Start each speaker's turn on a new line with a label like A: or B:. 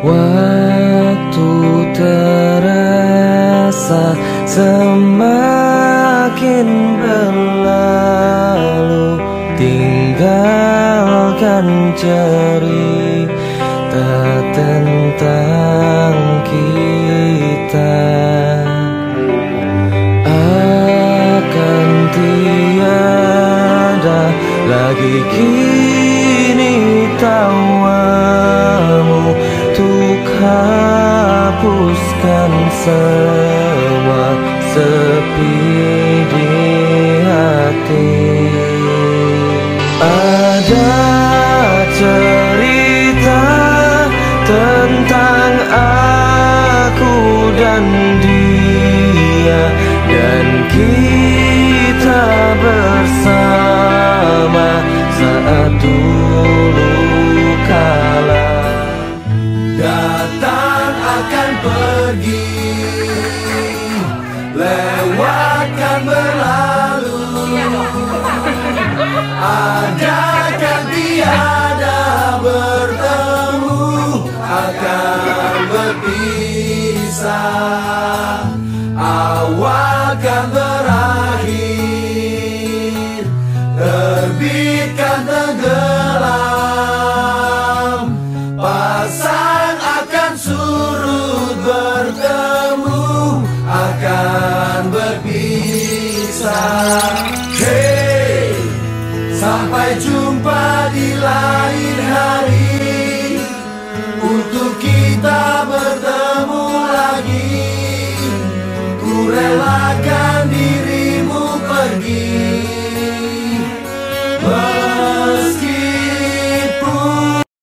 A: Waktu terasa semakin berlalu, tinggalkan cerita tentang kita. Akan tiada lagi kini tawamu untuk hapuskan semua sepi di hati. Ada cerita tentang aku dan dia, dan kita bersama saat dulu kala.
B: Datang akan pergi, lewatkan berlalu. Ada kan tiada bertemu, akan berpisah. Awal kan berakhir, terbitkan tenggelam. Pasang akan surut, bertemu akan berpisah. Hey, sampai jumpa.